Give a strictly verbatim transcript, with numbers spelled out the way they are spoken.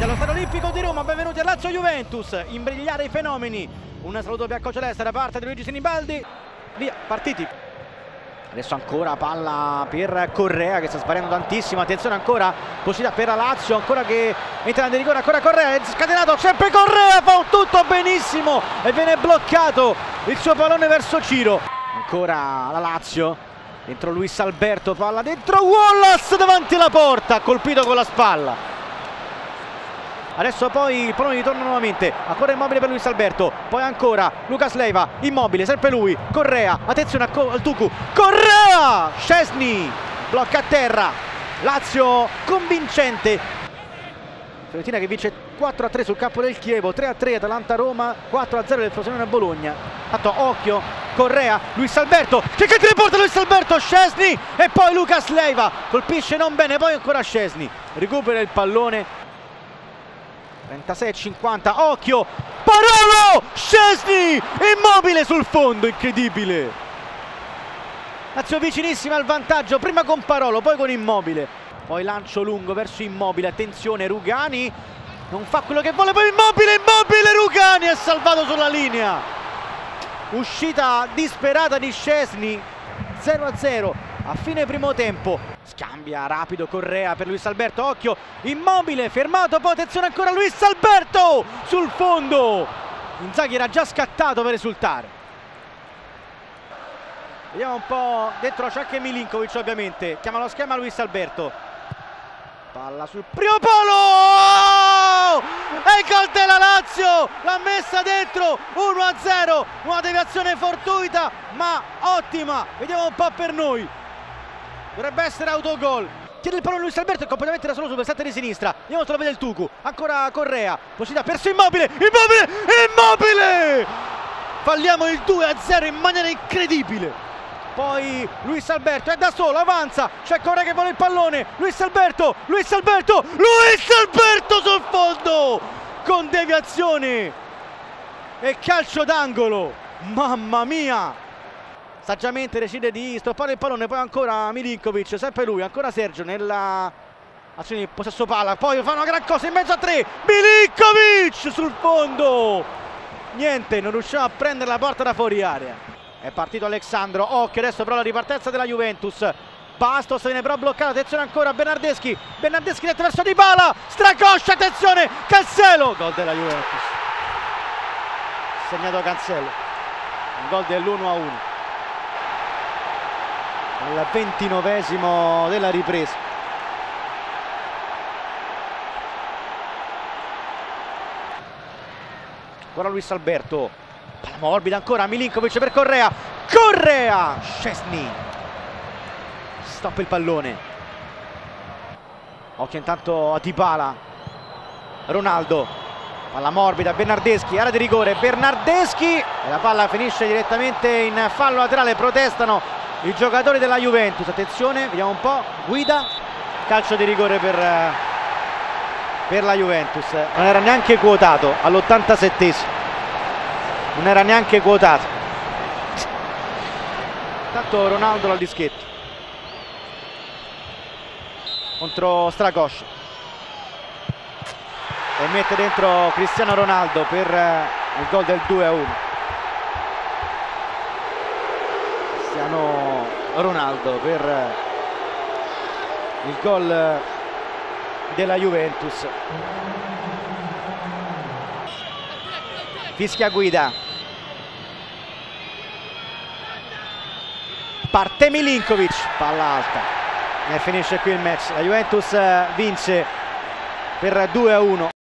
Dallo Stadio Olimpico di Roma, benvenuti a Lazio Juventus, imbrigliare i fenomeni. Un saluto Bianco Celeste da parte di Luigi Sinibaldi. Via, partiti. Adesso ancora palla per Correa che sta sbagliando tantissimo. Attenzione ancora, possibilità per la Lazio, ancora che entra in rigore, ancora Correa, è scatenato, sempre Correa, fa tutto benissimo e viene bloccato il suo pallone verso Ciro. Ancora la Lazio, dentro Luis Alberto, palla dentro Wallace davanti alla porta, colpito con la spalla. Adesso poi il pallone ritorna nuovamente, ancora Immobile per Luis Alberto, poi ancora Lucas Leiva, Immobile, sempre lui, Correa, attenzione al Tucu, Correa, Szczesny, blocca a terra, Lazio convincente. Fiorentina che vince quattro a tre sul campo del Chievo, tre a tre Atalanta-Roma, quattro a zero del Frosinone a Bologna. Atto, occhio, Correa, Luis Alberto, c'è che riporta Luis Alberto, Szczesny e poi Lucas Leiva, colpisce non bene, poi ancora Szczesny, recupera il pallone. trentasei a cinquanta, occhio, Parolo, Szczesny, Immobile sul fondo, incredibile. Lazio vicinissima al vantaggio, prima con Parolo, poi con Immobile. Poi lancio lungo verso Immobile, attenzione Rugani, non fa quello che vuole, poi Immobile, Immobile, Rugani è salvato sulla linea. Uscita disperata di Szczesny, zero a zero. A fine primo tempo, scambia rapido Correa per Luis Alberto, occhio, Immobile, fermato, poi attenzione ancora Luis Alberto sul fondo. Inzaghi era già scattato per esultare. Vediamo un po', dentro c'è anche Milinkovic ovviamente, chiama lo schema Luis Alberto. Palla sul primo palo! E il gol della Lazio! L'ha messa dentro, uno a zero, una deviazione fortuita ma ottima, vediamo un po' per noi. Dovrebbe essere autogol. Tiene il pallone Luis Alberto, è completamente da solo sul versante di sinistra. Vediamo se lo vede il Tucu. Ancora Correa. Possibilità perso Immobile. Immobile! Immobile! Falliamo il due a zero in maniera incredibile. Poi Luis Alberto è da solo, avanza. C'è Correa che vuole il pallone. Luis Alberto! Luis Alberto! Luis Alberto sul fondo! Con deviazione. E calcio d'angolo. Mamma mia! Saggiamente decide di stoppare il pallone, poi ancora Milinkovic, sempre lui, ancora Sergio nella azione di possesso palla, poi fa una gran cosa in mezzo a tre, Milinkovic sul fondo, niente, non riusciamo a prendere la porta da fuori area. È partito Alexandro, occhio adesso però la ripartenza della Juventus, Bastos viene però bloccato, attenzione ancora Bernardeschi, Bernardeschi dentro verso Dybala, Stracoscia, attenzione, Cancelo, gol della Juventus, segnato Cancelo, un gol dell'uno a uno. Al ventinovesimo della ripresa. Ancora Luis Alberto, palla morbida ancora, Milinkovic per Correa, Correa, Szczesny, stoppa il pallone, occhio intanto a Dybala, Ronaldo, palla morbida, Bernardeschi, area di rigore, Bernardeschi e la palla finisce direttamente in fallo laterale, protestano i giocatori della Juventus, attenzione, vediamo un po', guida, calcio di rigore per, per la Juventus, non era neanche quotato all'ottantasettesimo, non era neanche quotato, intanto Ronaldo dal dischetto, contro Stracoscia, e mette dentro Cristiano Ronaldo per il gol del due a uno. Ronaldo per il gol della Juventus. Fischia guida, parte Milinkovic, palla alta e finisce qui il match. La Juventus vince per due a uno.